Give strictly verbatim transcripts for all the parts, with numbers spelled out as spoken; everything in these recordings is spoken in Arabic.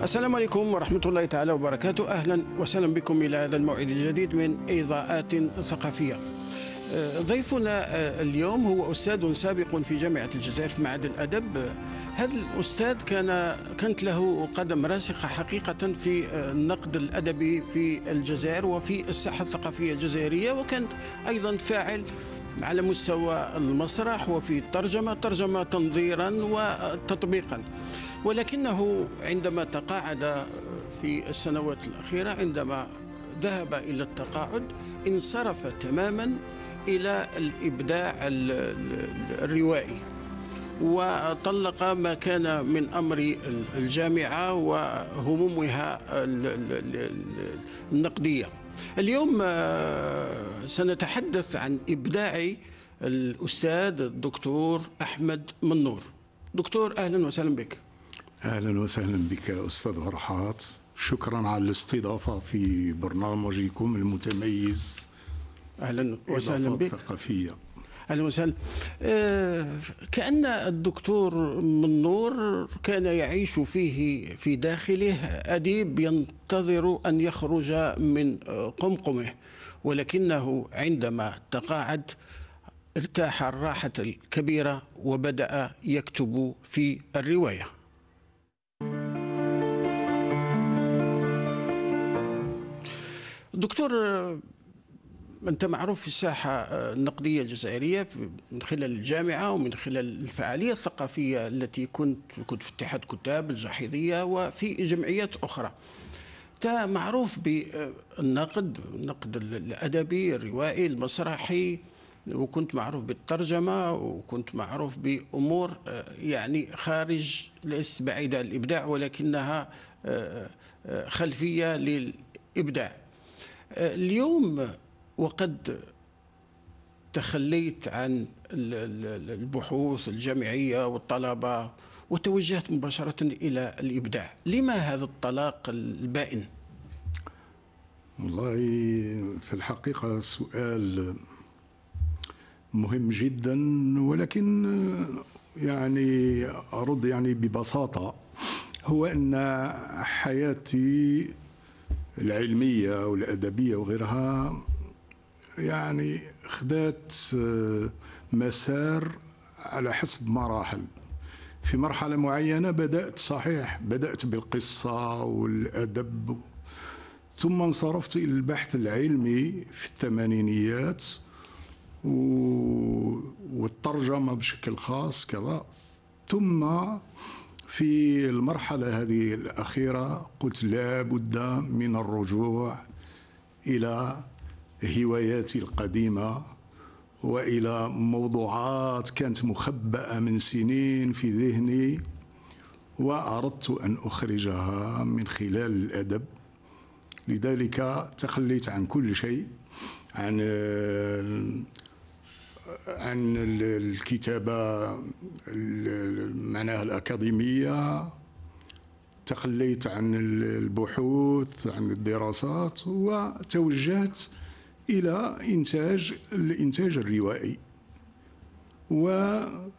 السلام عليكم ورحمة الله تعالى وبركاته. أهلا وسهلا بكم إلى هذا الموعد الجديد من إضاءات ثقافية. ضيفنا اليوم هو أستاذ سابق في جامعة الجزائر في معهد الأدب. هذا الأستاذ كان كانت له قدم راسخة حقيقة في النقد الأدبي في الجزائر وفي الساحة الثقافية الجزائرية، وكان أيضا فاعل على مستوى المسرح وفي الترجمة ترجمة تنظيرا وتطبيقا. ولكنه عندما تقاعد في السنوات الأخيرة، عندما ذهب إلى التقاعد، انصرف تماما إلى الإبداع الروائي، وطلق ما كان من أمر الجامعة وهمومها النقدية. اليوم سنتحدث عن إبداع الأستاذ الدكتور أحمد منور. دكتور، أهلا وسهلا بك. أهلا وسهلا بك أستاذ فرحات، شكرا على الاستضافة في برنامجكم المتميز. أهلا وسهلا بك. ثقافية. أهلا وسهلا. آه كأن الدكتور منور كان يعيش فيه في داخله أديب ينتظر أن يخرج من قمقمه، ولكنه عندما تقاعد ارتاح الراحة الكبيرة وبدأ يكتب في الرواية. دكتور، أنت معروف في الساحة النقدية الجزائرية من خلال الجامعة ومن خلال الفعالية الثقافية التي كنت كنت في اتحاد كتاب الجحيظية وفي جمعيات أخرى. أنت معروف بالنقد، النقد الأدبي الروائي المسرحي، وكنت معروف بالترجمة، وكنت معروف بأمور يعني خارج، ليست بعيدة عن الإبداع ولكنها خلفية للإبداع. اليوم وقد تخليت عن البحوث الجامعية والطلبة وتوجهت مباشرة إلى الإبداع، لما هذا الطلاق البائن؟ والله في الحقيقة سؤال مهم جدا، ولكن يعني أرد يعني ببساطة. هو أن حياتي العلمية والأدبية وغيرها يعني خذت مسار على حسب مراحل. في مرحلة معينة بدأت صحيح بدأت بالقصة والأدب، ثم انصرفت إلى البحث العلمي في الثمانينيات والترجمة بشكل خاص كذا. ثم في المرحلة هذه الأخيرة قلت لا بد من الرجوع إلى هواياتي القديمة وإلى موضوعات كانت مخبأة من سنين في ذهني، وأردت أن أخرجها من خلال الأدب. لذلك تخليت عن كل شيء، عن عن الكتابة معناها الأكاديمية، تخليت عن البحوث، عن الدراسات، وتوجهت إلى إنتاج الإنتاج الروائي. وإذا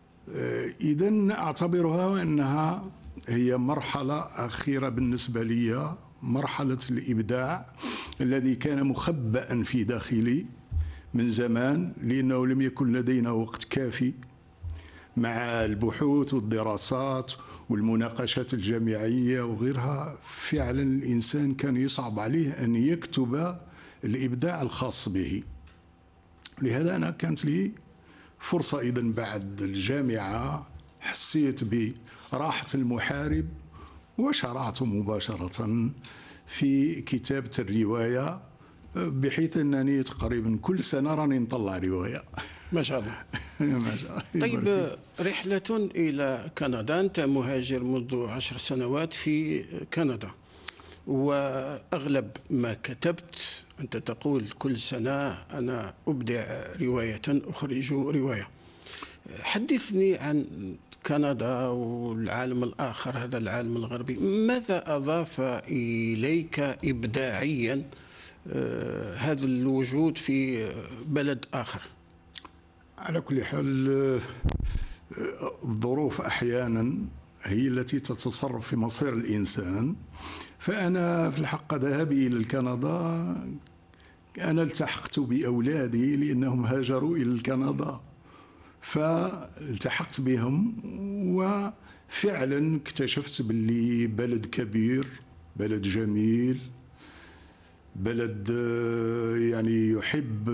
أعتبرها أنها هي مرحلة أخيرة بالنسبة لي، مرحلة الإبداع الذي كان مخبأ في داخلي من زمان، لأنه لم يكن لدينا وقت كافي مع البحوث والدراسات والمناقشات الجامعية وغيرها. فعلا الإنسان كان يصعب عليه أن يكتب الإبداع الخاص به. لهذا أنا كانت لي فرصة إذن بعد الجامعة، حسيت براحة المحارب وشرعت مباشرة في كتابة الرواية، بحيث أنني تقريبا كل سنة راني نطلع رواية. ما شاء الله. ما شاء الله. طيب، رحلة إلى كندا، أنت مهاجر منذ عشر سنوات في كندا، وأغلب ما كتبت أنت تقول كل سنة أنا أبدع رواية، أخرج رواية. حدثني عن كندا والعالم الآخر، هذا العالم الغربي، ماذا أضاف إليك إبداعيا هذا الوجود في بلد آخر؟ على كل حال الظروف أحيانا هي التي تتصرف في مصير الإنسان. فأنا في الحق ذهابي إلى كندا، أنا التحقت بأولادي لأنهم هاجروا إلى كندا، فالتحقت بهم وفعلا اكتشفت باللي بلد كبير، بلد جميل، بلد يعني يحب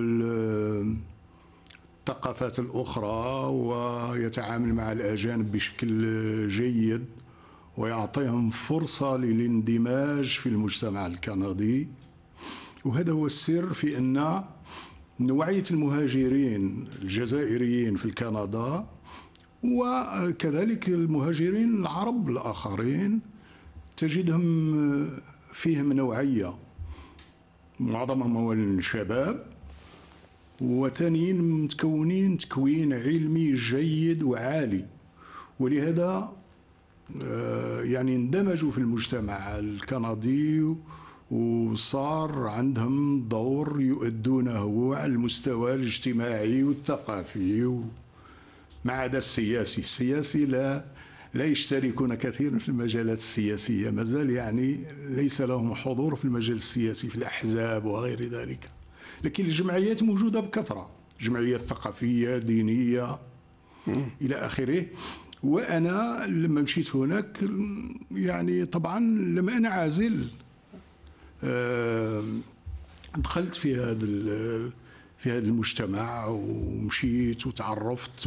الثقافات الأخرى ويتعامل مع الأجانب بشكل جيد ويعطيهم فرصة للاندماج في المجتمع الكندي. وهذا هو السر في أن نوعية المهاجرين الجزائريين في كندا وكذلك المهاجرين العرب الآخرين تجدهم فيهم نوعية، معظمهم أولا شباب، وثانيين متكونين تكوين علمي جيد وعالي، ولهذا يعني اندمجوا في المجتمع الكندي وصار عندهم دور يؤدونه على المستوى الاجتماعي والثقافي ما عدا السياسي. السياسي لا لا يشتركون كثيرا في المجالات السياسية، مازال يعني ليس لهم حضور في المجال السياسي في الأحزاب وغير ذلك، لكن الجمعيات موجودة بكثرة، جمعيات ثقافية دينية إلى آخره. وأنا لما مشيت هناك يعني طبعا لما أنا عازل دخلت في هذا في هذا المجتمع ومشيت وتعرفت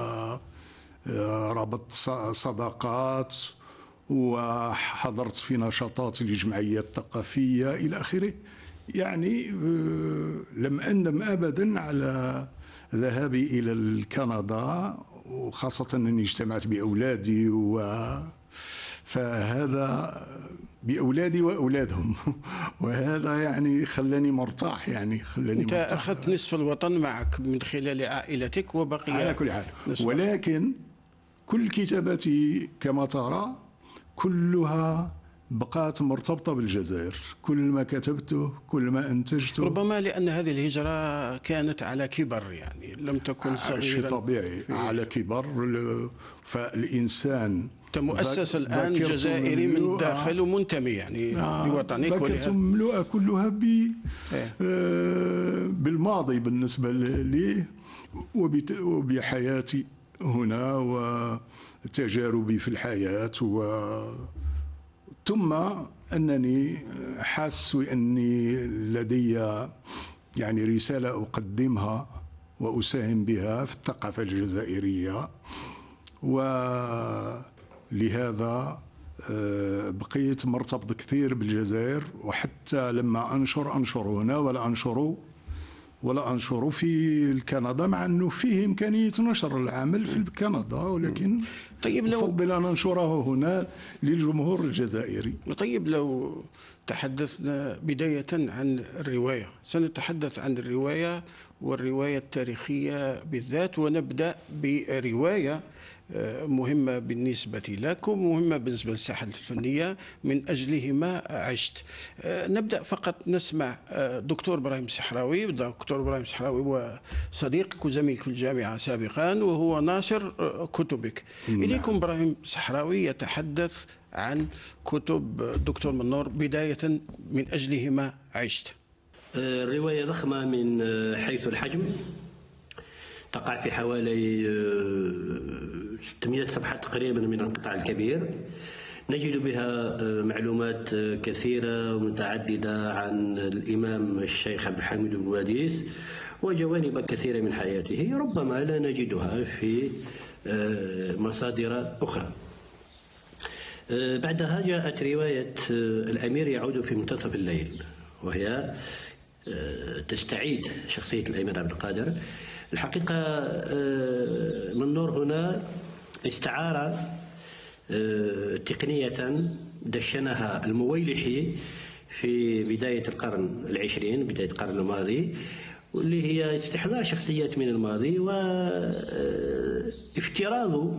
وربطت صداقات وحضرت في نشاطات لجمعيات ثقافية إلى آخره. يعني لم أندم أبدا على ذهابي إلى كندا، وخاصة أنني اجتمعت بأولادي و فهذا بأولادي وأولادهم وهذا يعني خلاني مرتاح، يعني خلاني أنت مرتاح. أخذت نصف الوطن معك من خلال عائلتك وبقي على كل حال. ولكن كل كتاباتي كما ترى كلها بقات مرتبطة بالجزائر، كل ما كتبته كل ما أنتجته، ربما لأن هذه الهجرة كانت على كبر، يعني لم تكن صغيرا. شيء طبيعي على كبر. فالإنسان مؤسس الآن جزائري من الداخل ومنتمي يعني آه لوطنك. ذاكرته مملوءة كلها ب آه بالماضي بالنسبة لي وبحياتي هنا وتجاربي في الحياة، و ثم أنني حاس أني لدي يعني رسالة أقدمها وأساهم بها في الثقافة الجزائرية، ولهذا بقيت مرتبط كثير بالجزائر. وحتى لما أنشر أنشر هنا ولا أنشر ولا أنشر في كندا، مع أنه فيه إمكانية نشر العمل في كندا، ولكن طيب لو أفضل أن ننشره هنا للجمهور الجزائري. طيب لو تحدثنا بداية عن الرواية، سنتحدث عن الرواية والرواية التاريخية بالذات، ونبدأ برواية مهمة بالنسبة لكم، مهمة بالنسبة للساحة الفنية، من أجلهما عشت. نبدأ فقط نسمع دكتور إبراهيم السحراوي. دكتور إبراهيم السحراوي هو صديقك وزميلك في الجامعة سابقا، وهو ناشر كتبك. نعم. إليكم إبراهيم السحراوي يتحدث عن كتب الدكتور منور، بداية من أجلهما عشت. الرواية ضخمة من حيث الحجم، تقع في حوالي ستمائة صفحة تقريبا من القطع الكبير. نجد بها معلومات كثيرة ومتعددة عن الإمام الشيخ عبد الحميد بن واديس وجوانب كثيرة من حياته ربما لا نجدها في مصادر أخرى. بعدها جاءت رواية الأمير يعود في منتصف الليل، وهي تستعيد شخصية الأمير عبد القادر. الحقيقة منور هنا استعار تقنية دشنها المويلحي في بداية القرن العشرين، بداية القرن الماضي، واللي هي استحضار شخصيات من الماضي وافتراض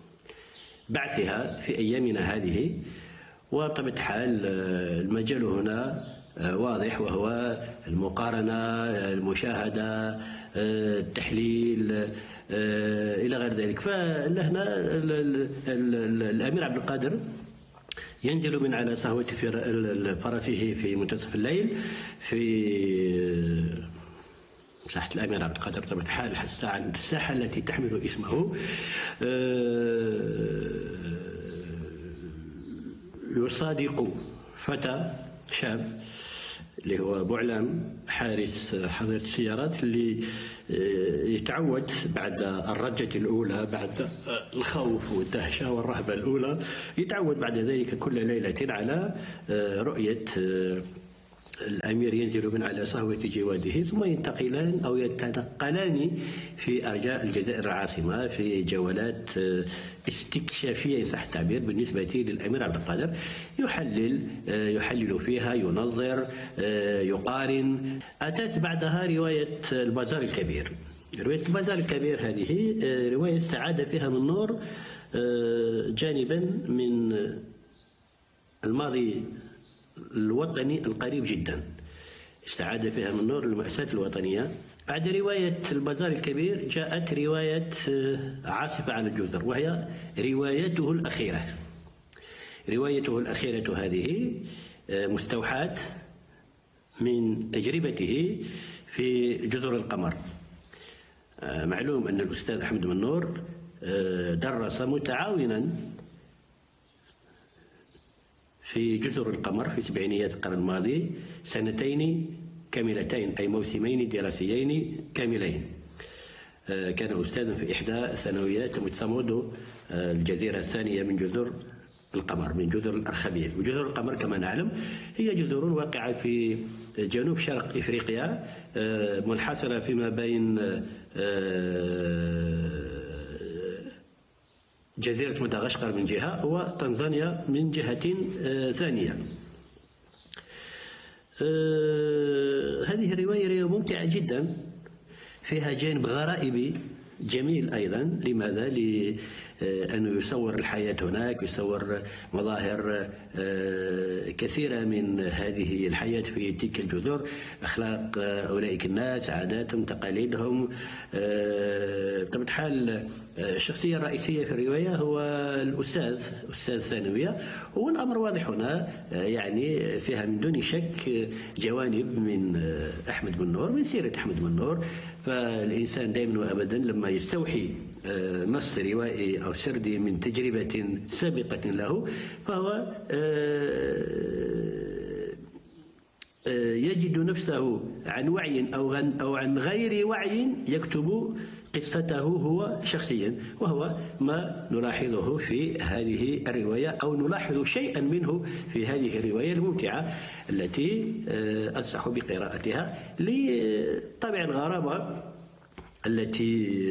بعثها في أيامنا هذه. وبطبيعة الحال المجال هنا واضح، وهو المقارنة، المشاهدة، التحليل، إلى غير ذلك. فلهنا الأمير عبد القادر ينزل من على صهوة فرسه في منتصف الليل في ساحة الأمير عبد القادر بطبيعة الحال، الساحة التي تحمل اسمه. يصادق فتى شاب اللي هو بوعلام حارس حظيرة السيارات، اللي يتعود بعد الرجة الأولى، بعد الخوف والدهشة والرهبة الأولى، يتعود بعد ذلك كل ليلة على رؤية الأمير ينزل من على صهوة جواده، ثم ينتقلان أو يتنقلان في أرجاء الجزائر العاصمة في جولات استكشافية إن صح التعبير بالنسبة للأمير عبد القادر. يحلل يحلل فيها، ينظر، يقارن. أتت بعدها رواية البازار الكبير. رواية البازار الكبير هذه رواية استعاد فيها من نور جانبا من الماضي الوطني القريب جدا، استعاد فيها من نور المأساة الوطنية. بعد رواية البازار الكبير جاءت رواية عاصفة على الجزر، وهي روايته الأخيرة. روايته الأخيرة هذه مستوحاة من تجربته في جزر القمر. معلوم أن الأستاذ أحمد منور درس متعاونا في جزر القمر في سبعينيات القرن الماضي سنتين كاملتين، أي موسمين دراسيين كاملين. كان أستاذا في إحدى ثانويات متسامودو الجزيرة الثانية من جزر القمر، من جزر الأرخبيل. وجزر القمر كما نعلم هي جزر واقعة في جنوب شرق إفريقيا، منحصرة فيما بين جزيرة مدغشقر من جهة وتنزانيا من جهة ثانية. هذه الرواية ممتعة جدا، فيها جانب غرائبي جميل أيضا. لماذا؟ لأنه يصور الحياة هناك، يصور مظاهر كثيرة من هذه الحياة في تلك الجزر، أخلاق أولئك الناس، عاداتهم، تقاليدهم. بطبيعة الحال الشخصية الرئيسية في الرواية هو الأستاذ، أستاذ ثانوية، والأمر واضح هنا. يعني فيها من دون شك جوانب من أحمد منور، من سيرة أحمد منور. فالإنسان دائما وأبدا لما يستوحي نص روائي أو سردي من تجربة سابقة له، فهو يجد نفسه عن وعي أو أو عن غير وعي يكتب قصته هو شخصيا، وهو ما نلاحظه في هذه الرواية، أو نلاحظ شيئا منه في هذه الرواية الممتعة التي أنصح بقراءتها لطبع الغرابة التي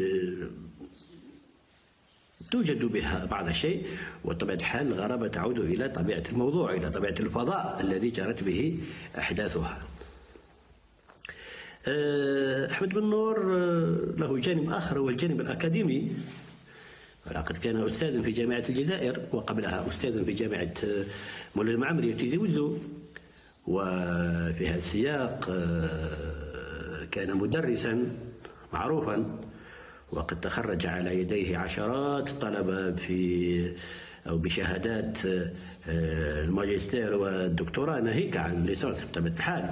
توجد بها بعض الشيء. وطبيعة الحال الغرابة تعود إلى طبيعة الموضوع، إلى طبيعة الفضاء الذي جرت به أحداثها. أحمد بن نور له جانب آخر، هو الجانب الأكاديمي. ولقد كان أستاذا في جامعة الجزائر، وقبلها أستاذا في جامعة مولاي المعمري وتيزي وزو. وفي هذا السياق كان مدرسا معروفا، وقد تخرج على يديه عشرات الطلبة في أو بشهادات الماجستير والدكتوراه، ناهيك عن ليسانس بطبيعة الحال.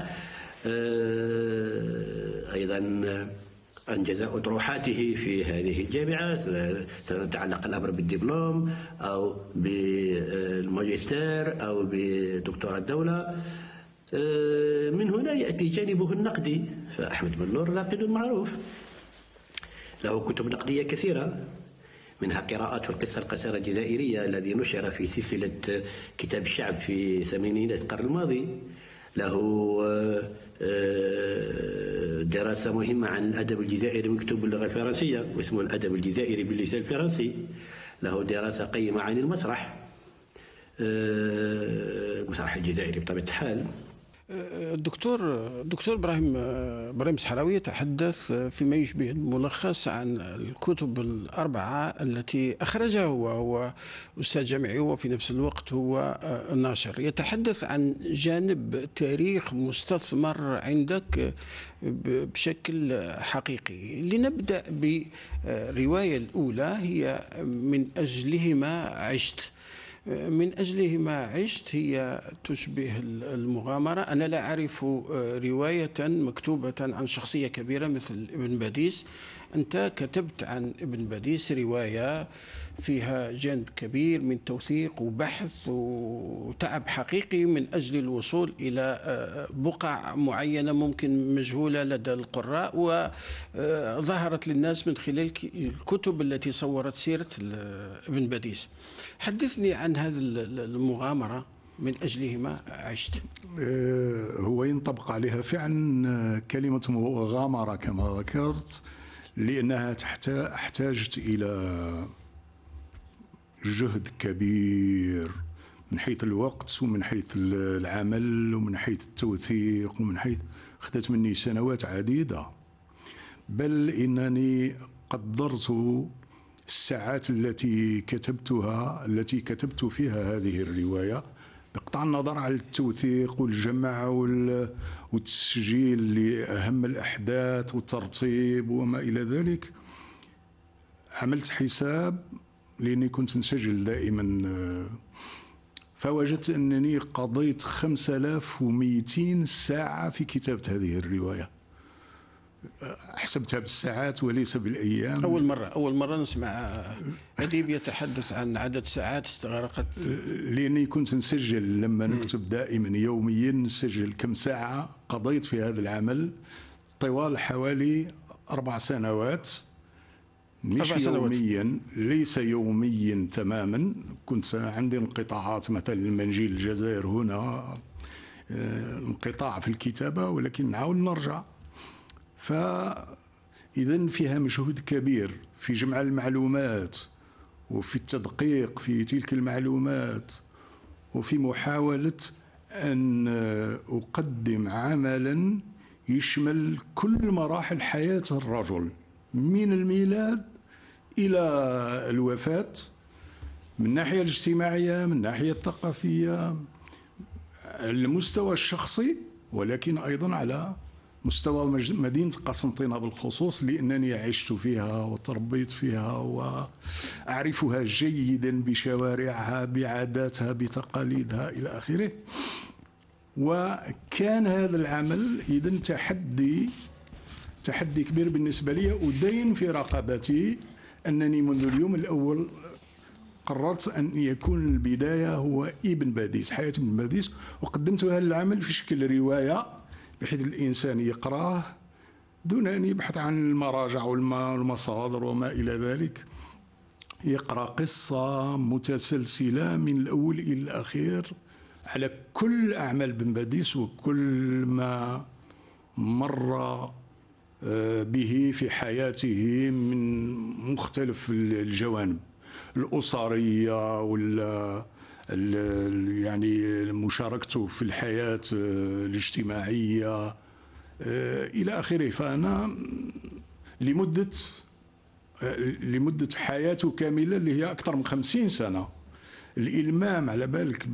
أيضا أنجز أطروحاته في هذه الجامعة، سواء تعلق الأمر بالدبلوم أو بالماجستير أو بدكتوراه الدولة. من هنا يأتي جانبه النقدي، فأحمد بن نور ناقد معروف، له كتب نقدية كثيرة، منها قراءات في القصة القصيرة الجزائرية الذي نشر في سلسلة كتاب الشعب في ثمانينات القرن الماضي. له دراسة مهمة عن الأدب الجزائري مكتوب باللغة الفرنسية واسمه الأدب الجزائري باللسان الفرنسي. له دراسة قيمة عن المسرح، المسرح الجزائري بطبيعة الحال. الدكتور الدكتور ابراهيم ابراهيم الصحراوي يتحدث فيما يشبه الملخص عن الكتب الاربعه التي اخرجها هو هو استاذ جامعي وفي نفس الوقت هو ناشر. يتحدث عن جانب تاريخ مستثمر عندك بشكل حقيقي. لنبدا بالروايه الاولى، هي من اجلهما عشت. من أجلهما عشت هي تشبه المغامرة. أنا لا أعرف رواية مكتوبة عن شخصية كبيرة مثل ابن باديس. أنت كتبت عن ابن باديس رواية فيها جانب كبير من توثيق وبحث وتعب حقيقي من أجل الوصول إلى بقع معينة ممكن مجهولة لدى القراء، وظهرت للناس من خلال الكتب التي صورت سيرة ابن باديس. حدثني عن هذه المغامرة من أجلهما عشت. هو ينطبق عليها فعلا كلمة مغامرة كما ذكرت، لأنها احتاجت إلى جهد كبير من حيث الوقت ومن حيث العمل ومن حيث التوثيق ومن حيث أخذت مني سنوات عديدة، بل إنني قدرت الساعات التي كتبتها التي كتبت فيها هذه الرواية، بقطع النظر عن التوثيق والجمع والتسجيل لأهم الأحداث والترتيب وما إلى ذلك. عملت حساب لأني كنت نسجل دائما، فوجدت أنني قضيت خمسة آلاف ومئتين ساعة في كتابة هذه الرواية. حسبتها بالساعات وليس بالأيام. أول مرة أول مرة نسمع أديب يتحدث عن عدد ساعات استغرقت. لأني كنت نسجل لما نكتب دائما يوميا، نسجل كم ساعة قضيت في هذا العمل طوال حوالي أربع سنوات. مش أربع يوميا سنوات. ليس يوميا تماما، كنت عندي انقطاعات، مثلا المنجيل الجزائر هنا انقطاع في الكتابة، ولكن نعاود نرجع. فإذا فيها مجهود كبير في جمع المعلومات وفي التدقيق في تلك المعلومات، وفي محاولة أن أقدم عملا يشمل كل مراحل حياة الرجل من الميلاد إلى الوفاة، من الناحية الاجتماعية، من الناحية الثقافية، المستوى الشخصي، ولكن أيضا على مستوى مدينة قسنطينة بالخصوص، لأنني عشت فيها وتربيت فيها وأعرفها جيدا بشوارعها بعاداتها بتقاليدها إلى آخره. وكان هذا العمل إذن تحدي تحدي كبير بالنسبة لي، ودين في رقبتي أنني منذ اليوم الأول قررت أن يكون البداية هو ابن باديس، حياة ابن باديس، وقدمت هذا العمل في شكل رواية بحيث الإنسان يقراه دون أن يبحث عن المراجع والمصادر وما إلى ذلك. يقرأ قصة متسلسلة من الأول إلى الأخير على كل أعمال بن باديس وكل ما مر به في حياته من مختلف الجوانب الأسرية وال يعني مشاركته في الحياة الاجتماعية إلى آخره. فأنا لمدة لمدة حياته كاملة اللي هي أكثر من خمسين سنة، الإلمام على بالك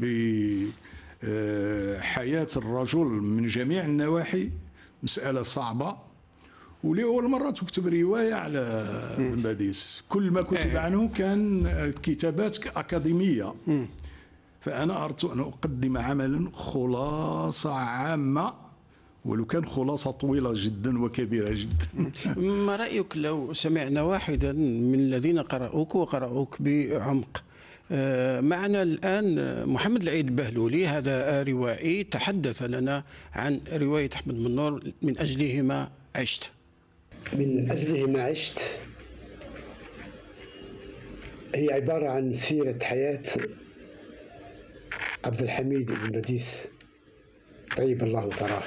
بحياة الرجل من جميع النواحي مسألة صعبة، ولأول مرة تكتب رواية على ابن باديس. كل ما كتب عنه كان كتابات أكاديمية، فأنا أردت أن أقدم عملا خلاصة عامة، ولو كان خلاصة طويلة جدا وكبيرة جدا. ما رأيك لو سمعنا واحدا من الذين قرأوك وقرأوك بعمق؟ معنا الآن محمد العيد البهلولي، هذا روائي تحدث لنا عن رواية أحمد منور من أجلهما عشت. من أجلهما عشت هي عبارة عن سيرة حياة عبد الحميد بن باديس طيب الله ثراه.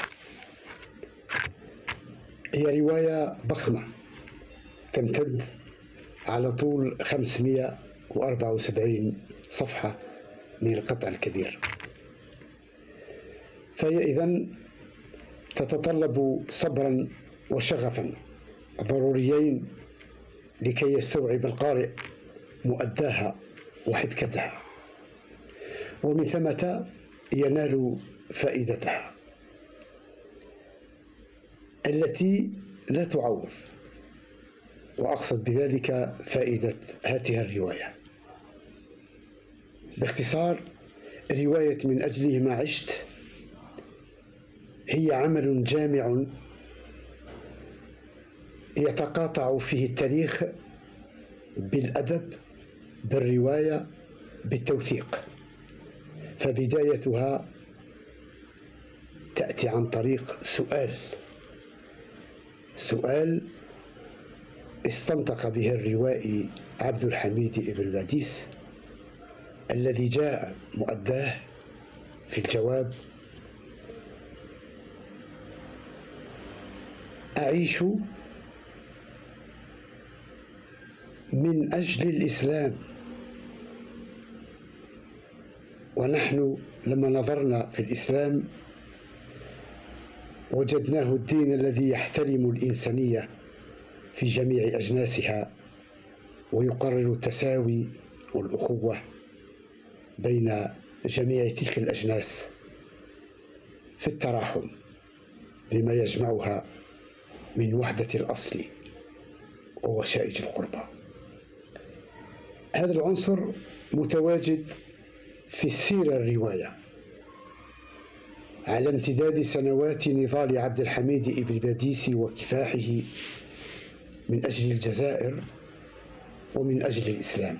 هي رواية ضخمة تمتد على طول خمسمئة وأربعة وسبعين صفحة من القطع الكبير. فهي إذن تتطلب صبرا وشغفا ضروريين لكي يستوعب القارئ مؤداها وحبكتها، ومن ثمة ينال فائدتها التي لا تعوض، وأقصد بذلك فائدة هذه الرواية. باختصار، رواية من أجله ما عشت هي عمل جامع يتقاطع فيه التاريخ بالأدب، بالرواية، بالتوثيق. فبدايتها تأتي عن طريق سؤال سؤال استنطق به الروائي عبد الحميد بن باديس، الذي جاء مؤداه في الجواب: أعيش من أجل الإسلام. ونحن لما نظرنا في الإسلام وجدناه الدين الذي يحترم الإنسانية في جميع أجناسها، ويقرر التساوي والأخوة بين جميع تلك الأجناس في التراحم بما يجمعها من وحدة الأصل ووشائج القربى. هذا العنصر متواجد في السيرة الرواية على امتداد سنوات نضال عبد الحميد بن باديس وكفاحه من أجل الجزائر ومن أجل الإسلام.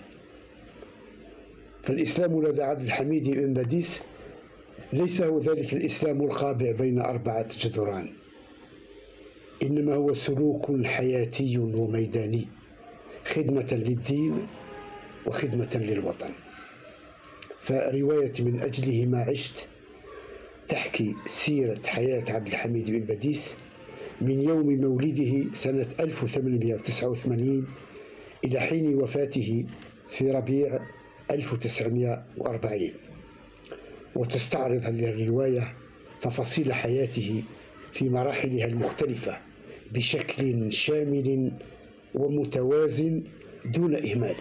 فالإسلام لدى عبد الحميد بن باديس ليس هو ذلك الإسلام الخاضع بين أربعة جدران، إنما هو سلوك حياتي وميداني، خدمة للدين وخدمة للوطن. فرواية من أجله ما عشت تحكي سيرة حياة عبد الحميد بن باديس من يوم مولده سنة ألف وثمانمائة وتسعة وثمانين إلى حين وفاته في ربيع ألف وتسعمائة وأربعين، وتستعرض هذه الرواية تفاصيل حياته في مراحلها المختلفة بشكل شامل ومتوازن دون إهمال،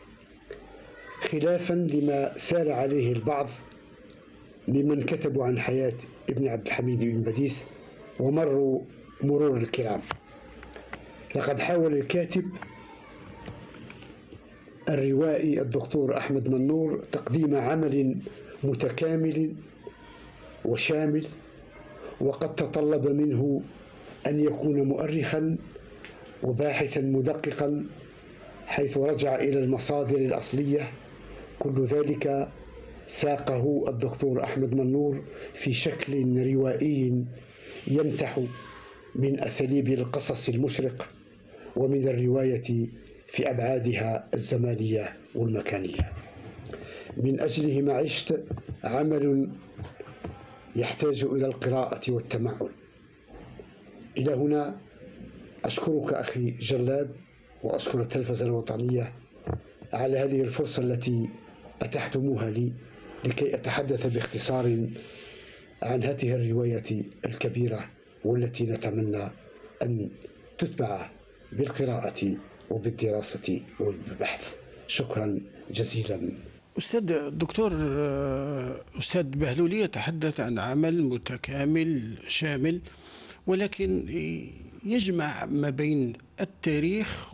خلافا لما سار عليه البعض ممن كتبوا عن حياة ابن عبد الحميد بن باديس ومروا مرور الكرام. لقد حاول الكاتب الروائي الدكتور أحمد منور تقديم عمل متكامل وشامل، وقد تطلب منه أن يكون مؤرخا وباحثا مدققا، حيث رجع إلى المصادر الأصلية. كل ذلك ساقه الدكتور أحمد منور في شكل روائي يمتح من أساليب القصص المشرق ومن الرواية في أبعادها الزمانية والمكانية. من أجله ما عشت عمل يحتاج إلى القراءة والتمعن. إلى هنا أشكرك أخي جلاب، وأشكر التلفزة الوطنية على هذه الفرصة التي أتحتموها لي لكي أتحدث باختصار عن هذه الرواية الكبيرة، والتي نتمنى أن تتبع بالقراءة وبالدراسة وبالبحث. شكرا جزيلا. أستاذ الدكتور أستاذ بهلولي يتحدث عن عمل متكامل شامل، ولكن يجمع ما بين التاريخ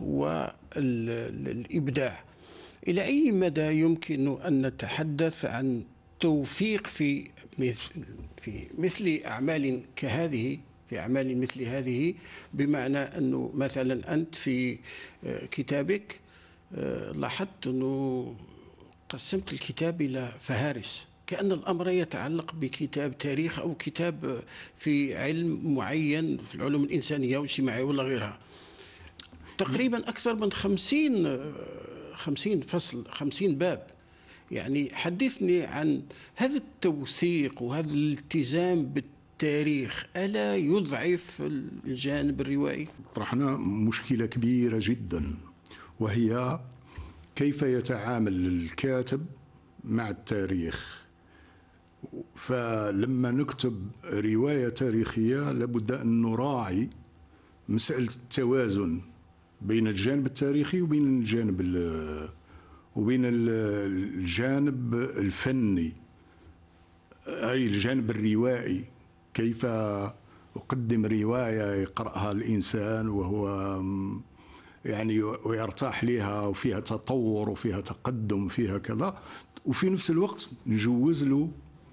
والإبداع. إلى أي مدى يمكن أن نتحدث عن توفيق في مثل في مثل أعمال كهذه، في أعمال مثل هذه، بمعنى أنه مثلا أنت في كتابك لاحظت أنه قسمت الكتاب إلى فهارس، كأن الأمر يتعلق بكتاب تاريخ أو كتاب في علم معين في العلوم الإنسانية والاجتماعية ولا غيرها. تقريبا أكثر من خمسين خمسين فصل، خمسين باب. يعني حدثني عن هذا التوثيق وهذا الالتزام بالتاريخ، ألا يضعف الجانب الروائي؟ طرحنا مشكلة كبيرة جدا، وهي كيف يتعامل الكاتب مع التاريخ. فلما نكتب رواية تاريخية لابد أن نراعي مسألة التوازن بين الجانب التاريخي وبين الجانب وبين الجانب الفني، أي الجانب الروائي. كيف أقدم رواية يقرأها الإنسان وهو يعني ويرتاح لها وفيها تطور وفيها تقدم فيها كذا، وفي نفس الوقت نجوز له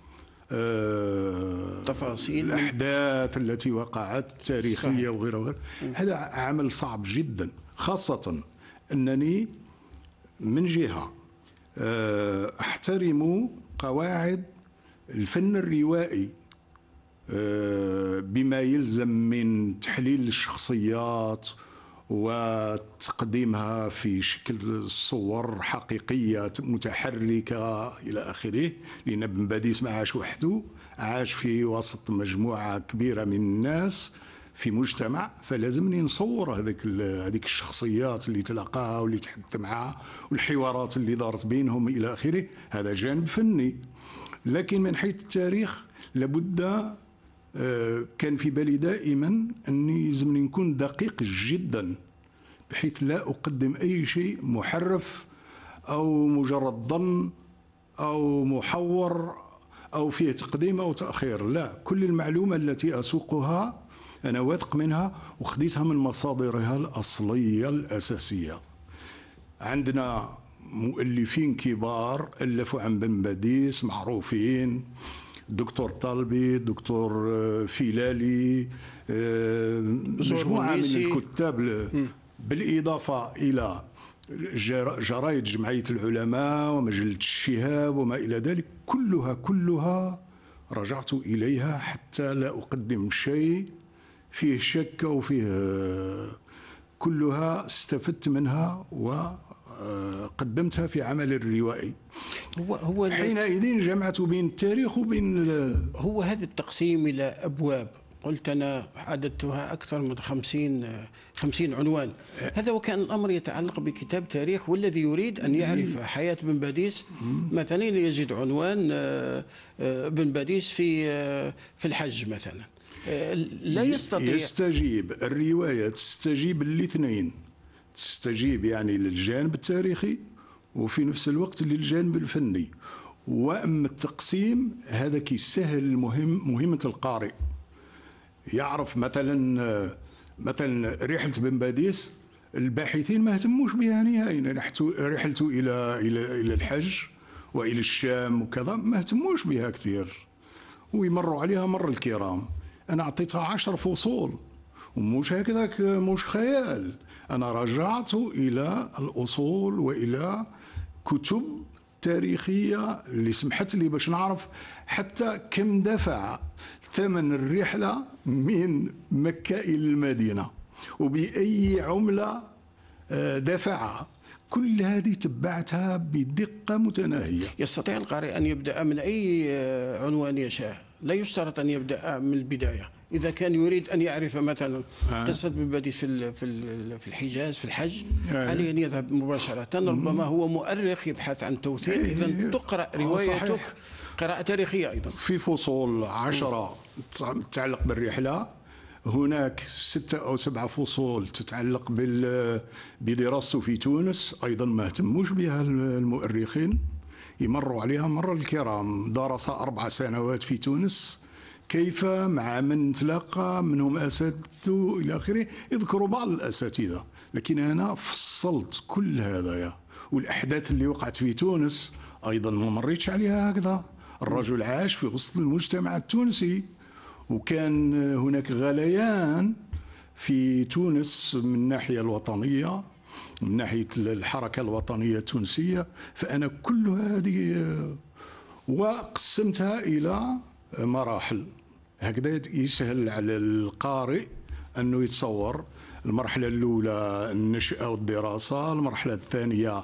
آه تفاصيل الأحداث التي وقعت تاريخية وغيرها وغيرها. هذا عمل صعب جدا، خاصة أنني من جهة آه أحترم قواعد الفن الروائي آه بما يلزم من تحليل الشخصيات وتقديمها في شكل صور حقيقية متحركة إلى آخره، لأن بن باديس ما عاش وحده، عاش في وسط مجموعة كبيرة من الناس في مجتمع، فلازمني نصور هذيك هذيك الشخصيات اللي تلاقاها واللي تحدث معها والحوارات اللي دارت بينهم إلى آخره. هذا جانب فني. لكن من حيث التاريخ لابد كان في بالي دائما أني يلزمني نكون دقيق جدا بحيث لا أقدم أي شيء محرف أو مجرد ظن أو محور أو فيه تقديم أو تأخير. لا، كل المعلومة التي أسوقها أنا واثق منها وخديتها من مصادرها الأصلية الأساسية. عندنا مؤلفين كبار ألفوا عن بن باديس معروفين، دكتور طالبي، دكتور فيلالي، مجموعة من الكتاب، بالإضافة إلى جرايد جمعية العلماء ومجلة الشهاب وما إلى ذلك. كلها كلها رجعت إليها حتى لا أقدم شيء فيه شك أو فيه، كلها استفدت منها وقدمتها في عمل الروائي. هو هو حينئذ جمعت بين التاريخ وبين هو هذا التقسيم إلى أبواب. قلت أنا عددتها أكثر من خمسين خمسين عنوان. هذا وكان الأمر يتعلق بكتاب تاريخ، والذي يريد أن يعرف حياة بن باديس مثلا يجد عنوان بن باديس في في الحج مثلا، لا يستطيع يستجيب. الرواية تستجيب للاثنين، تستجيب يعني للجانب التاريخي وفي نفس الوقت للجانب الفني. وأما التقسيم هذا كيسهل المهم مهمة القارئ. يعرف مثلا مثلا رحلة بن باديس الباحثين ما اهتموش بها نهائيا، رحلته إلى إلى إلى الحج وإلى الشام وكذا ما اهتموش بها كثير ويمروا عليها مر الكرام. أنا أعطيتها عشر فصول ومش هكذاك، مش خيال. أنا رجعت إلى الأصول وإلى كتب تاريخية اللي سمحت لي باش نعرف حتى كم دفع ثمن الرحلة من مكة إلى المدينة وبأي عملة دفعها. كل هذه تبعتها بدقة متناهية. يستطيع القارئ أن يبدأ من أي عنوان يشاء، لا يشترط أن يبدأ من البداية. إذا كان يريد أن يعرف مثلا قصة بن باديس في في الحجاز في الحج، عليه أن يذهب مباشرة. ربما هو مؤرخ يبحث عن توثيق، إذا تقرأ روايتك قراءة تاريخية أيضا. في فصول عشرة تتعلق بالرحلة، هناك ستة أو سبعة فصول تتعلق بدراسته في تونس، أيضا ما اهتموش بها المؤرخين، يمروا عليها مر الكرام. درس أربع سنوات في تونس، كيف مع من تلاقى منهم أساتذته إلى آخره، يذكروا بعض الأساتذة. لكن أنا فصلت كل هذا، والأحداث اللي وقعت في تونس أيضا ما مريتش عليها هكذا. الرجل عاش في وسط المجتمع التونسي، وكان هناك غليان في تونس من الناحية الوطنية، من ناحية الحركة الوطنية التونسية. فأنا كل هذه وقسمتها إلى مراحل، هكذا يسهل على القارئ أنه يتصور. المرحلة الأولى النشأة والدراسة، المرحلة الثانية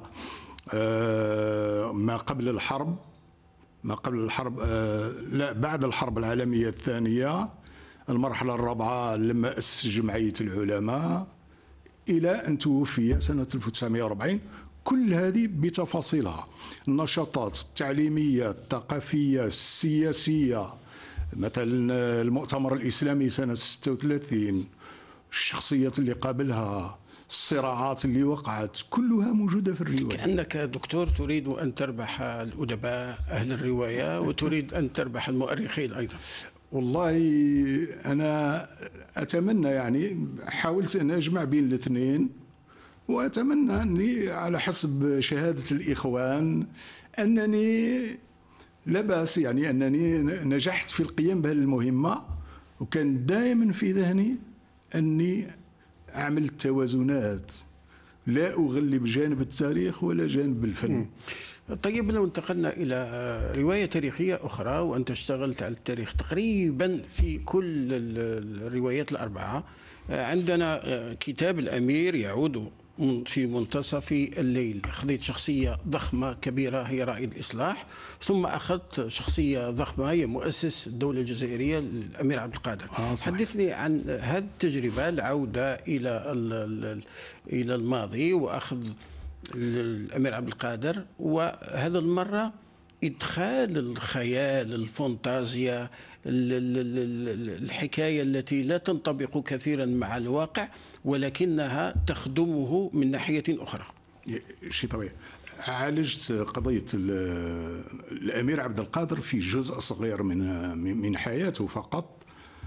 ما قبل الحرب، ما قبل الحرب لا بعد الحرب العالمية الثانية، المرحلة الرابعة لما أسس جمعية العلماء إلى أن توفي سنة ألف وتسعمائة وأربعين. كل هذه بتفاصيلها، النشاطات التعليمية الثقافية السياسية، مثلا المؤتمر الإسلامي سنة ستة وثلاثين، الشخصيات اللي قابلها، الصراعات اللي وقعت، كلها موجودة في الرواية. كأنك دكتور تريد أن تربح الأدباء أهل الرواية وتريد أن تربح المؤرخين أيضا. والله أنا أتمنى، يعني حاولت أن أجمع بين الاثنين، وأتمنى أني على حسب شهادة الإخوان أنني لا بأس، يعني أنني نجحت في القيام بهذه المهمة، وكان دائما في ذهني أني أعمل التوازنات، لا أغلب جانب التاريخ ولا جانب الفن. طيب، لو انتقلنا إلى رواية تاريخية أخرى، وأنت اشتغلت على التاريخ تقريبا في كل الروايات الأربعة، عندنا كتاب الأمير يعود في منتصف الليل. أخذت شخصية ضخمة كبيرة هي رائد الإصلاح، ثم أخذت شخصية ضخمة هي مؤسس الدولة الجزائرية الأمير عبد القادر. آه حدثني عن هذه التجربة، العودة إلى إلى الماضي وأخذ الأمير عبد القادر، وهذا المرة إدخال الخيال، الفانتازيا، الحكاية التي لا تنطبق كثيرا مع الواقع ولكنها تخدمه من ناحية أخرى. شيء طبيعي. عالجت قضية الأمير عبد القادر في جزء صغير من من حياته فقط،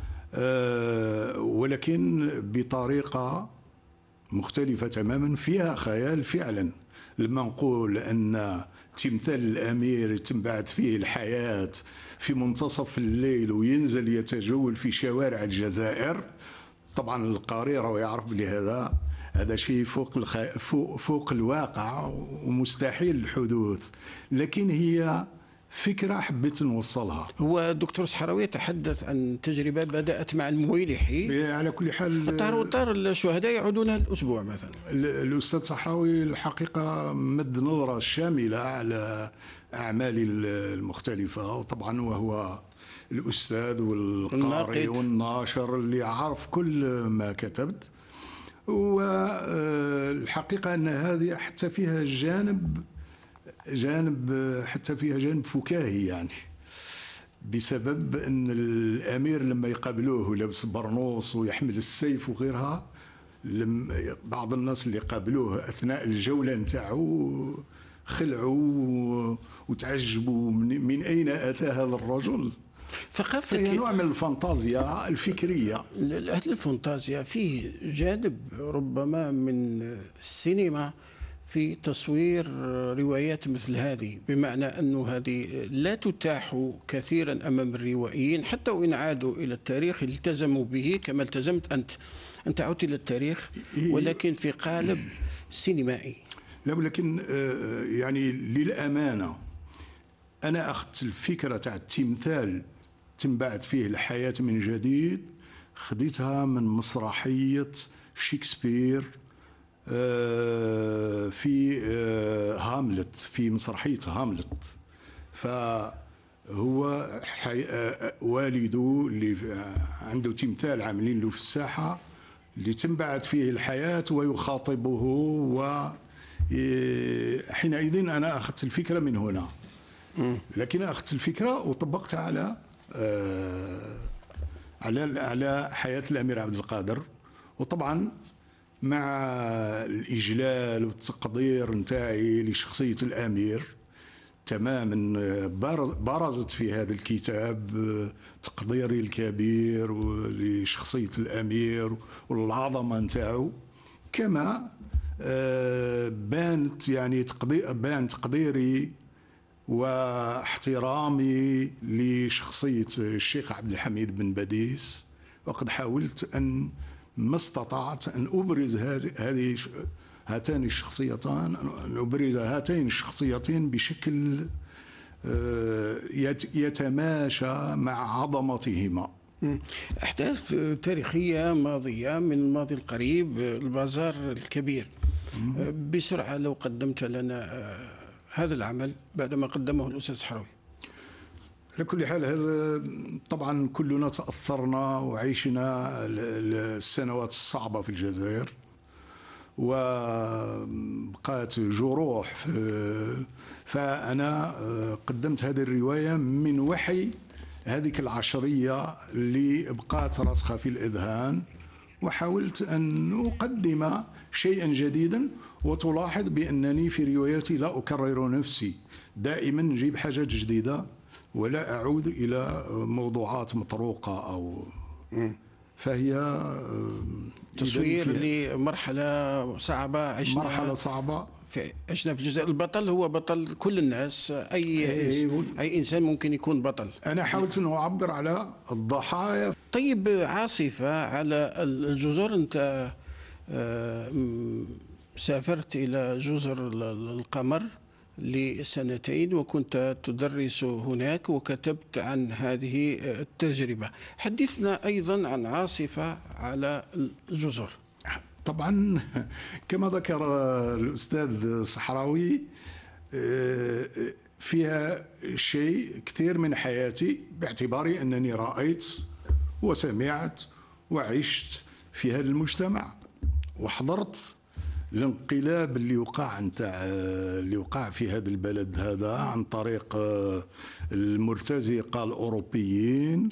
ولكن بطريقة مختلفة تماما، فيها خيال فعلا. لما نقول أن تمثال الأمير تنبعث فيه الحياة في منتصف الليل وينزل يتجول في شوارع الجزائر، طبعا القارئ راه يعرف بلي هذا هذا شيء فوق الخ... فوق, فوق الواقع ومستحيل الحدوث، لكن هي فكرة حبيت نوصلها. هو الدكتور الصحراوي يتحدث عن تجربة بدأت مع المويلحي. على كل حال الطار والطار الشهداء يعودون الأسبوع مثلا. الأستاذ الصحراوي الحقيقة مد نظرة شاملة على أعمالي المختلفة، وطبعا وهو الأستاذ والقارئ والناشر اللي عارف كل ما كتبت. والحقيقة أن هذه حتى فيها جانب جانب حتى فيها جانب فكاهي، يعني بسبب أن الأمير لما يقابلوه لابس برنوس ويحمل السيف وغيرها، بعض الناس اللي قابلوه أثناء الجولة نتاعو خلعوا وتعجبوا من, من أين أتى هذا الرجل. ثقافتك هي نوع من الفانتازيا الفكرية. هذه الفانتازيا فيه جانب ربما من السينما في تصوير روايات مثل هذه، بمعنى أنه هذه لا تتاح كثيرا أمام الروائيين، حتى وإن عادوا إلى التاريخ التزموا به كما التزمت أنت. أنت عدت إلى التاريخ ولكن في قالب سينمائي. لا، ولكن يعني للأمانة أنا أخذت الفكرة تاع التمثال تنبعث فيه الحياة من جديد، خديتها من مسرحية شكسبير في هاملت، في مسرحية هاملت. فهو والده اللي عنده تمثال عاملين له في الساحة اللي تنبعث فيه الحياة ويخاطبه، وحينئذ أنا أخذت الفكرة من هنا. لكن أخذت الفكرة وطبقتها على على على حياة الأمير عبد القادر، وطبعا مع الإجلال والتقدير نتاعي لشخصية الأمير تماما. برزت في هذا الكتاب تقديري الكبير لشخصية الأمير والعظمة نتاعو، كما بانت يعني تقدير بان تقديري واحترامي لشخصية الشيخ عبد الحميد بن باديس. وقد حاولت أن ما استطعت أن أبرز هذه هاتان الشخصيتان أن أبرز هاتين الشخصيتين بشكل يتماشى مع عظمتهما. أحداث تاريخية ماضية من الماضي القريب، البازار الكبير. بسرعة لو قدمت لنا هذا العمل بعدما قدمه الأستاذ الصحراوي. على كل حال هذا طبعا كلنا تأثرنا وعيشنا السنوات الصعبة في الجزائر، وبقات جروح. فأنا قدمت هذه الرواية من وحي هذيك العشرية اللي بقات راسخة في الأذهان، وحاولت أن أقدم شيئا جديدا. وتلاحظ بأنني في رواياتي لا أكرر نفسي، دائما نجيب حاجات جديدة ولا أعود إلى موضوعات مطروقة أو فهي تصوير لمرحلة صعبة عشنا مرحلة صعبة في عشنا في الجزائر. البطل هو بطل كل الناس، أي أي إنسان ممكن يكون بطل. أنا حاولت أن أعبر على الضحايا. طيب عاصفة، على الجزر، أنت سافرت إلى جزر القمر لسنتين وكنت تدرس هناك وكتبت عن هذه التجربة. حدثنا أيضا عن عاصفة على الجزر. طبعا كما ذكر الأستاذ الصحراوي فيها شيء كثير من حياتي، باعتباري أنني رأيت وسمعت وعشت في هذا المجتمع وحضرت الانقلاب اللي وقع نتاع اللي وقع في هذا البلد هذا عن طريق المرتزقة الأوروبيين،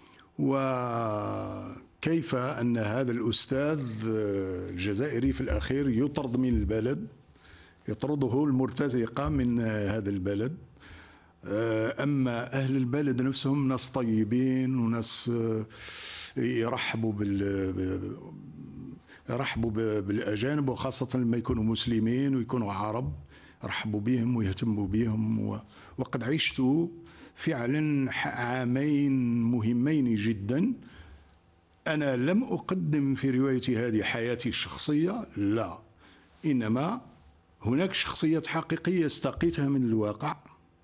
وكيف أن هذا الأستاذ الجزائري في الأخير يطرد من البلد، يطرده المرتزقة من هذا البلد. أما أهل البلد نفسهم ناس طيبين وناس يرحبوا بال يرحبوا بالأجانب، وخاصة لما يكونوا مسلمين ويكونوا عرب يرحبوا بهم ويهتموا بهم. وقد عشت فعلا عامين مهمين جدا. أنا لم أقدم في روايتي هذه حياتي الشخصية، لا، إنما هناك شخصيات حقيقية استقيتها من الواقع،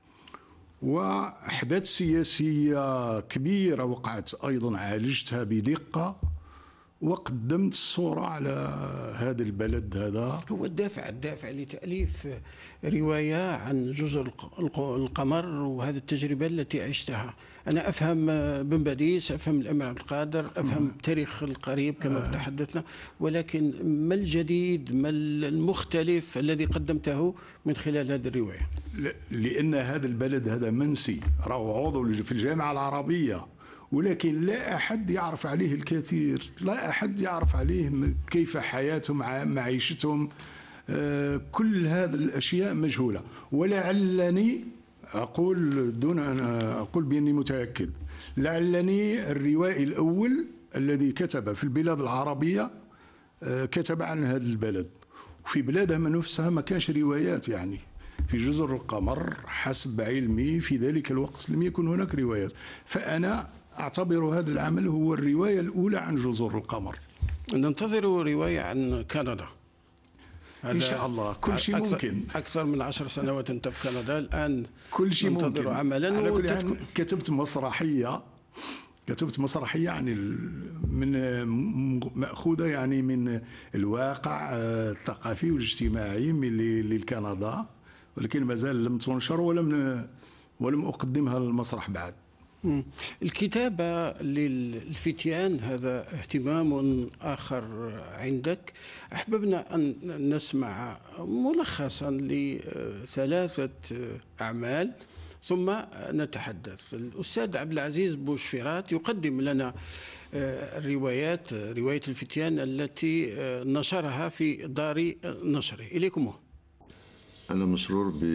وأحداث سياسية كبيرة وقعت أيضا عالجتها بدقة، وقدمت الصورة على هذا البلد. هذا هو الدافع الدافع لتأليف رواية عن جزر القمر وهذه التجربة التي عشتها. أنا أفهم بن باديس، أفهم الأمير عبد القادر، أفهم التاريخ القريب كما تحدثنا، ولكن ما الجديد، ما المختلف الذي قدمته من خلال هذه الرواية؟ لأن هذا البلد هذا منسي، راهو عضو في الجامعة العربية، ولكن لا أحد يعرف عليه الكثير، لا أحد يعرف عليه كيف حياتهم، معيشتهم، كل هذه الأشياء مجهولة. ولعلني أقول دون أن أقول بأني متأكد، لعلني الروائي الأول الذي كتب في البلاد العربية كتب عن هذا البلد، وفي بلادها نفسها ما كانش روايات. يعني في جزر القمر حسب علمي في ذلك الوقت لم يكن هناك روايات، فأنا أعتبر هذا العمل هو الرواية الأولى عن جزر القمر. ننتظر رواية عن كندا إن شاء الله، كل شيء ممكن. أكثر من عشر سنوات أنت في كندا الآن، كل شيء ننتظر ممكن. عملا. على كل حال كتبت مسرحية كتبت مسرحية يعني من مأخوذة يعني من الواقع الثقافي والاجتماعي للكندا، ولكن مازال لم تنشر ولم ولم أقدمها للمسرح بعد. الكتابة للفتيان هذا اهتمام آخر عندك. أحببنا أن نسمع ملخصا لثلاثة أعمال ثم نتحدث. الأستاذ عبد العزيز بوشفيرات يقدم لنا الروايات، رواية الفتيان التي نشرها في دار نشره. إليكم. أنا مسرور ب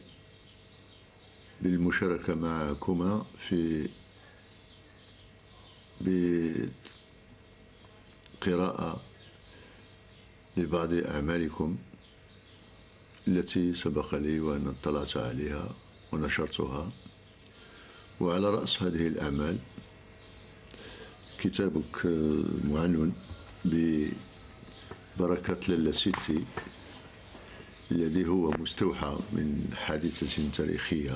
بالمشاركة معكما في بقراءة لبعض أعمالكم التي سبق لي وأن اطلعت عليها ونشرتها. وعلى رأس هذه الأعمال كتابك معنون ببركة لالا سيتي، الذي هو مستوحى من حادثة تاريخية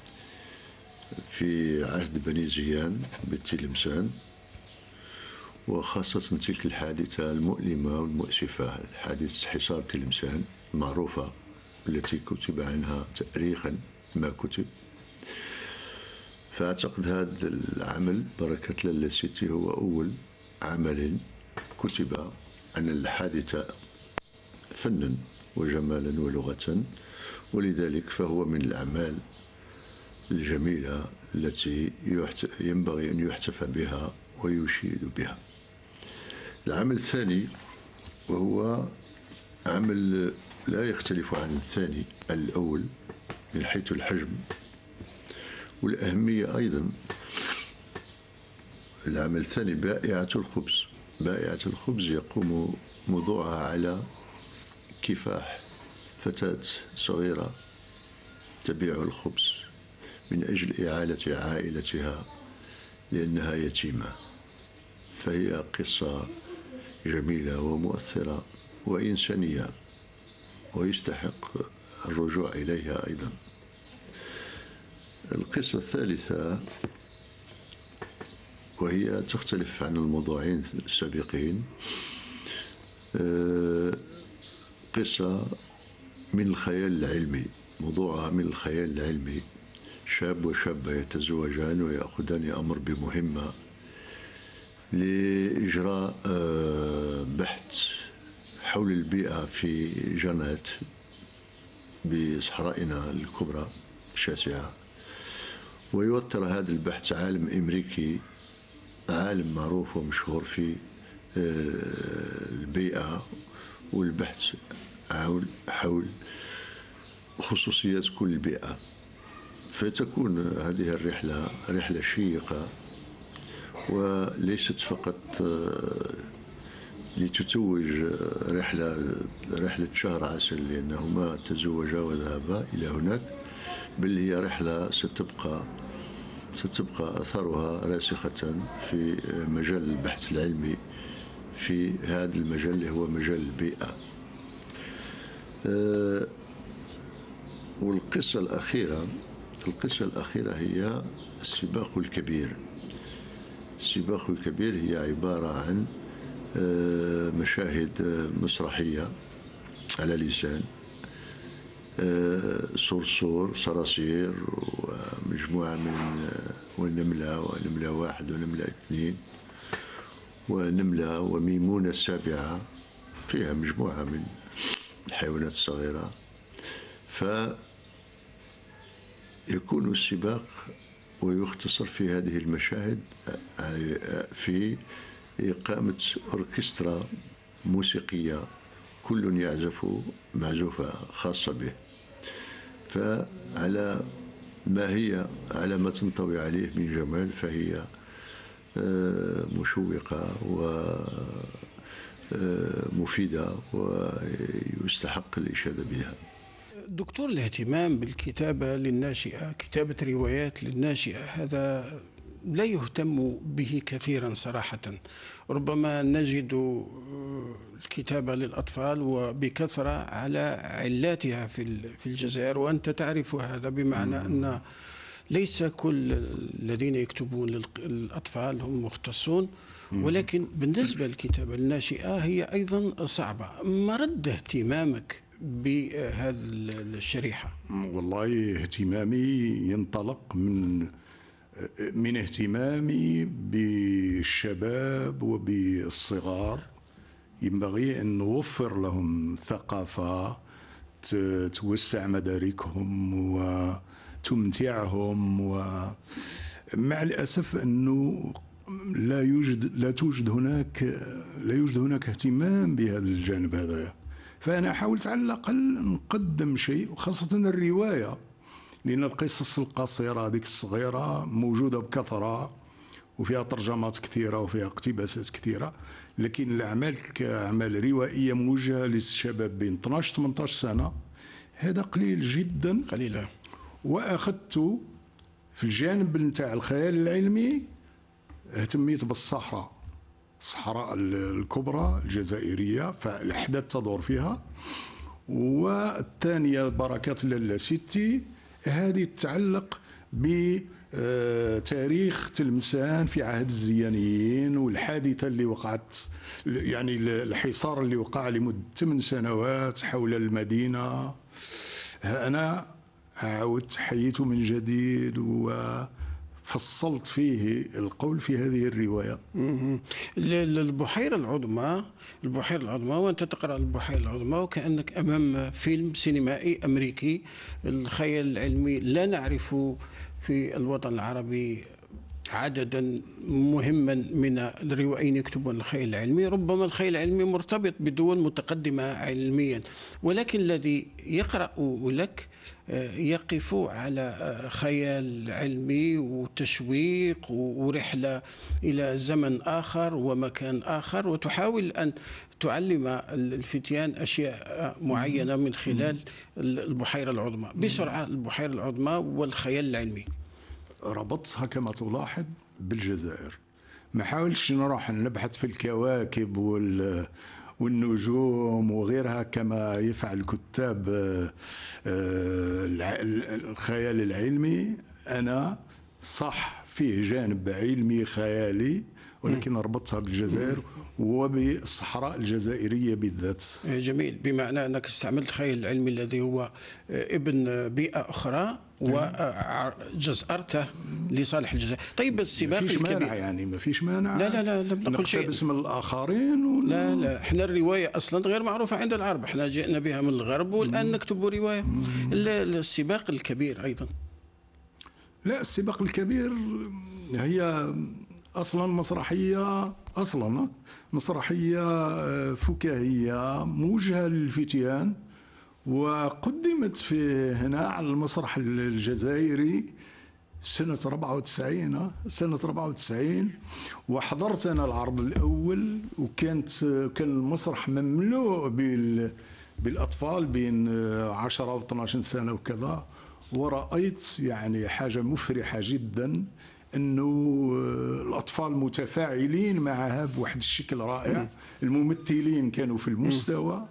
في عهد بني زيان بالتلمسان، وخاصة تلك الحادثة المؤلمة والمؤسفة، حادثة حصار تلمسان المعروفة التي كتب عنها تاريخا ما كتب. فأعتقد هذا العمل بركة لالا سيتي هو أول عمل كتب عن الحادثة فنا وجمالا ولغة، ولذلك فهو من الأعمال الجميلة التي ينبغي أن يحتفى بها ويشيد بها. العمل الثاني وهو عمل لا يختلف عن الثاني الأول من حيث الحجم والأهمية أيضا. العمل الثاني بائعة الخبز. بائعة الخبز يقوم موضوعها على كفاح فتاة صغيرة تبيع الخبز من أجل إعالة عائلتها لأنها يتيمة. فهي قصة جميلة ومؤثرة وإنسانية ويستحق الرجوع إليها أيضا. القصة الثالثة وهي تختلف عن الموضوعين السابقين، قصة من الخيال العلمي. موضوعها من الخيال العلمي. شاب وشابة يتزوجان ويأخذان أمر بمهمة لإجراء بحث حول البيئة في جنات بصحرائنا الكبرى الشاسعة. ويوتر هذا البحث عالم أمريكي، عالم معروف ومشهور في البيئة والبحث حول خصوصيات كل بيئة. فتكون هذه الرحلة رحلة شيقة وليست فقط لتتوج رحلة رحلة شهر عسل لأنهما تزوجا وذهبا إلى هناك، بل هي رحلة ستبقى ستبقى أثرها راسخة في مجال البحث العلمي في هذا المجال اللي هو مجال البيئة. والقصة الأخيرة القصة الأخيرة هي السباق الكبير. السباق الكبير هي عبارة عن مشاهد مسرحية على لسان صرصور صراصير ومجموعة من ونملة ونملة واحد ونملة اثنين ونملة وميمونة السابعة، فيها مجموعة من الحيوانات الصغيرة. فيكون السباق ويختصر في هذه المشاهد في إقامة أوركسترا موسيقية كل يعزف معزوفة خاصة به. فعلى ما هي على ما تنطوي عليه من جمال فهي مشوقة ومفيدة ويستحق الإشادة بها. دكتور، الاهتمام بالكتابة للناشئة، كتابة روايات للناشئة، هذا لا يهتم به كثيرا صراحة. ربما نجد الكتابة للأطفال وبكثرة على علاتها في الجزائر، وأنت تعرف هذا، بمعنى أن ليس كل الذين يكتبون للأطفال هم مختصون، ولكن بالنسبة للكتابة الناشئة هي أيضا صعبة. ما رد اهتمامك بهذه الشريحة؟ والله اهتمامي ينطلق من من اهتمامي بالشباب وبالصغار. ينبغي أن نوفر لهم ثقافة توسع مداركهم وتمتعهم، ومع الأسف أنه لا يوجد لا توجد هناك لا يوجد هناك اهتمام بهذا الجانب هذا. فأنا حاولت على الأقل نقدم شيء، وخاصة الرواية، لأن القصص القصيرة هذيك الصغيرة موجودة بكثرة وفيها ترجمات كثيرة وفيها اقتباسات كثيرة، لكن الأعمال كأعمال روائية موجهة للشباب بين اثناش ثمانية عشر سنة هذا قليل جدا. قليلة. وأخذت في الجانب نتاع الخيال العلمي، اهتميت بالصحراء، الصحراء الكبرى الجزائرية، فالأحداث تدور فيها. والثانية بركات لالا ستي، هذه تتعلق بتاريخ تلمسان في عهد الزيانيين والحادثة اللي وقعت، يعني الحصار اللي وقع لمدة ثمان سنوات حول المدينة. أنا عاودت حييت من جديد فصلت فيه القول في هذه الرواية. البحيرة العظمى، البحيرة العظمى، وأنت تقرأ البحيرة العظمى وكأنك أمام فيلم سينمائي أمريكي. الخيال العلمي لا نعرف في الوطن العربي عددا مهما من الروائيين يكتبون الخيال العلمي. ربما الخيال العلمي مرتبط بدول متقدمة علميا، ولكن الذي يقرأ لك يقف على خيال علمي وتشويق ورحلة إلى زمن آخر ومكان آخر، وتحاول أن تعلم الفتيان أشياء معينة من خلال البحيرة العظمى. بسرعة، البحيرة العظمى والخيال العلمي. ربطتها كما تلاحظ بالجزائر. ما حاولتش نروح نبحث في الكواكب وال والنجوم وغيرها كما يفعل كتاب الخيال العلمي. أنا صح فيه جانب علمي خيالي، ولكن ربطتها بالجزائر وبالصحراء الجزائرية بالذات. جميل، بمعنى أنك استعملت الخيال العلمي الذي هو ابن بيئة أخرى وجزأرته لصالح الجزائر. طيب السباق الكبير، ما فيش الكبير مانع يعني ما فيش مانع لا لا لا لم نقل شيء نقتبس من الآخرين و... لا لا احنا الرواية أصلا غير معروفة عند العرب، احنا جئنا بها من الغرب والآن نكتب رواية. السباق الكبير أيضا، لا السباق الكبير هي أصلا مسرحية، أصلا مسرحية فكاهية موجهة للفتيان، وقدمت في هنا على المسرح الجزائري سنة أربعة وتسعين سنة أربعة وتسعين، وحضرت أنا العرض الأول، وكانت كان المسرح مملوء بال بالأطفال بين عشرة و اثناش سنة وكذا، ورأيت يعني حاجة مفرحة جدا انه الاطفال متفاعلين معها بواحد الشكل رائع. الممثلين كانوا في المستوى.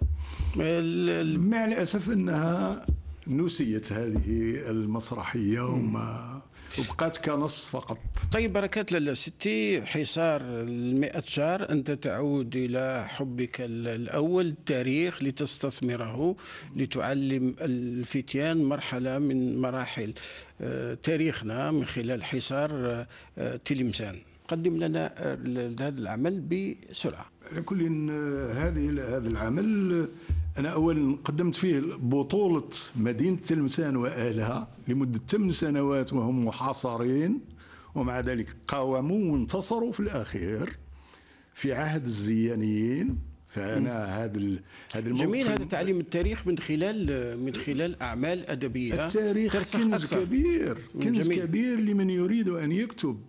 مع الاسف انها نسيت هذه المسرحيه وما وبقات كنص فقط. طيب بركات لاله ستي، حصار المئة شهر، أنت تعود إلى حبك الأول التاريخ لتستثمره لتعلم الفتيان مرحلة من مراحل تاريخنا من خلال حصار تلمسان. قدم لنا هذا العمل بسرعة. على كل هذه هذا العمل أنا أولا قدمت فيه بطولة مدينة تلمسان وأهلها لمدة ثمان سنوات وهم محاصرين، ومع ذلك قاوموا وانتصروا في الأخير في عهد الزيانيين. فأنا هذا هذا الموقف جميل. هذا تعليم التاريخ من خلال من خلال أعمال أدبية. التاريخ كنز كبير، كنز جميل. كبير لمن يريد أن يكتب.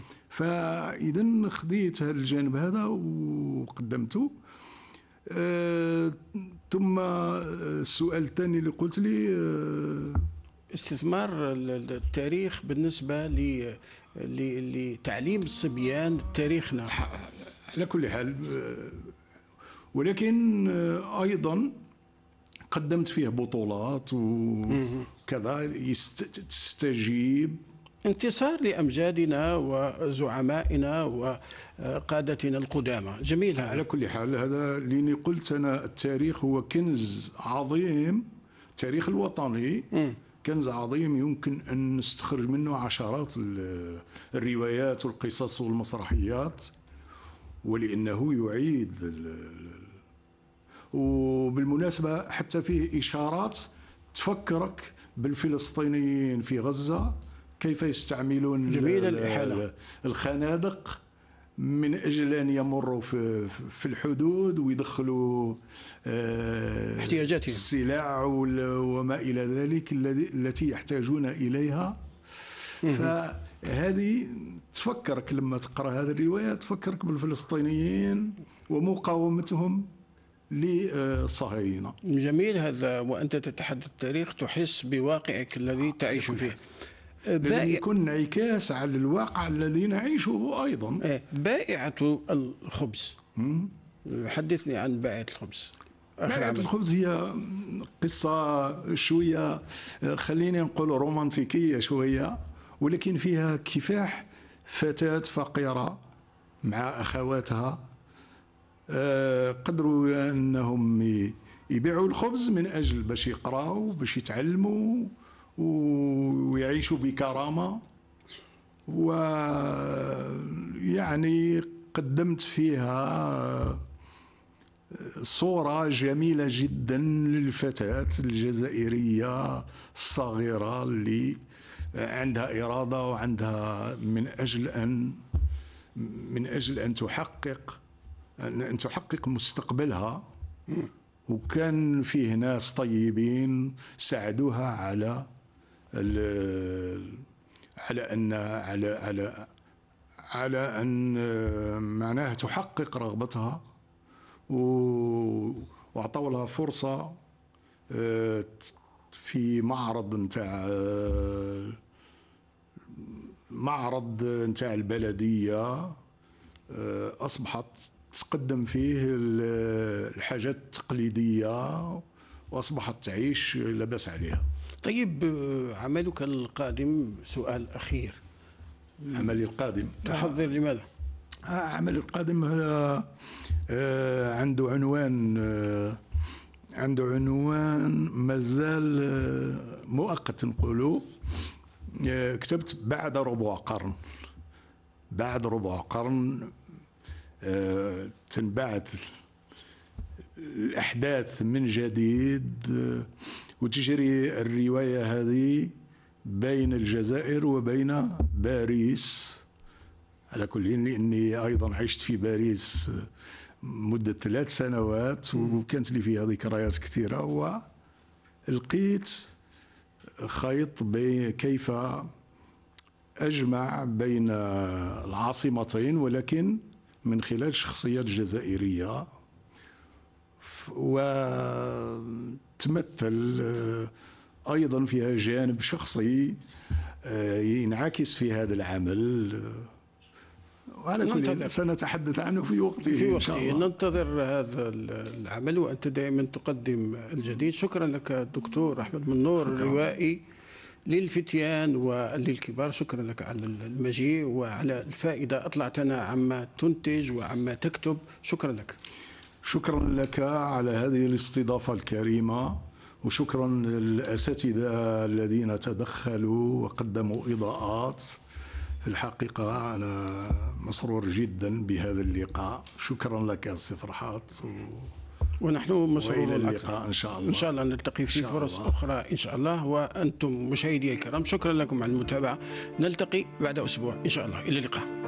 فإذا خذيت هذا الجانب هذا وقدمته. أه ثم السؤال الثاني اللي قلت لي أه استثمار التاريخ بالنسبة لتعليم الصبيان تاريخنا. على كل حال، ولكن أيضا قدمت فيه بطولات وكذا تستجيب. انتصار لأمجادنا وزعمائنا وقادتنا القدامى. جميل هذا. على كل حال، هذا لاني قلت أنا التاريخ هو كنز عظيم، التاريخ الوطني م. كنز عظيم يمكن أن نستخرج منه عشرات الروايات والقصص والمسرحيات، ولأنه يعيد. وبالمناسبة حتى فيه إشارات تفكرك بالفلسطينيين في غزة كيف يستعملون جميل الإحالة. الخنادق من أجل أن يمروا في, في الحدود ويدخلوا احتياجاتهم، السلع وما إلى ذلك التي يحتاجون إليها. فهذه تفكرك لما تقرأ هذه الرواية، تفكرك بالفلسطينيين ومقاومتهم للصهاينة. جميل هذا. وأنت تتحدث التاريخ تحس بواقعك الذي تعيش فيه. لازم يكون انعكاس على الواقع الذي نعيشه أيضا. بائعة الخبز، حدثني عن بائعة الخبز. بائعة الخبز هي قصة شوية خليني نقول رومانتيكية شوية، ولكن فيها كفاح فتاة فقيرة مع أخواتها قدروا أنهم يبيعوا الخبز من أجل باش يقراوا باش يتعلموا ويعيشوا بكرامة. ويعني قدمت فيها صورة جميلة جدا للفتاة الجزائرية الصغيرة اللي عندها إرادة وعندها من أجل أن من أجل أن تحقق أن تحقق مستقبلها، وكان فيه ناس طيبين ساعدوها على على أن على على على أن معناها تحقق رغبتها، وأعطوا لها فرصة في معرض نتاع معرض نتاع البلدية أصبحت تقدم فيه الحاجات التقليدية وأصبحت تعيش لا بأس عليها. طيب عملك القادم، سؤال أخير. عملي القادم تحضر لماذا؟ عملي القادم عنده عنوان عنده عنوان مازال مؤقت نقولوا. كتبت بعد ربع قرن. بعد ربع قرن تنبعث الأحداث من جديد، وتجري الرواية هذه بين الجزائر وبين باريس. على كل حال لأني أيضا عشت في باريس مدة ثلاث سنوات وكانت لي فيها ذكريات كثيرة، ولقيت خيط بين كيف أجمع بين العاصمتين ولكن من خلال الشخصيات الجزائرية، وتمثل أيضا فيها جانب شخصي ينعكس في هذا العمل، وعلى كل سنتحدث عنه في وقته في وقته. ننتظر هذا العمل وأنت دائما تقدم الجديد. شكرا لك دكتور أحمد منور، الروائي للفتيان وللكبار. شكرا لك على المجيء وعلى الفائدة، أطلعتنا عما تنتج وعما تكتب. شكرا لك. شكرا لك على هذه الاستضافة الكريمة، وشكرا للأساتذة الذين تدخلوا وقدموا إضاءات. في الحقيقة أنا مسرور جدا بهذا اللقاء. شكرا لك سي فرحات، و... ونحن مسرورون. إلى اللقاء إن شاء الله. إن شاء الله نلتقي في فرص الله. أخرى إن شاء الله. وأنتم مشاهدي الكرام، شكرا لكم على المتابعة. نلتقي بعد أسبوع إن شاء الله. إلى اللقاء.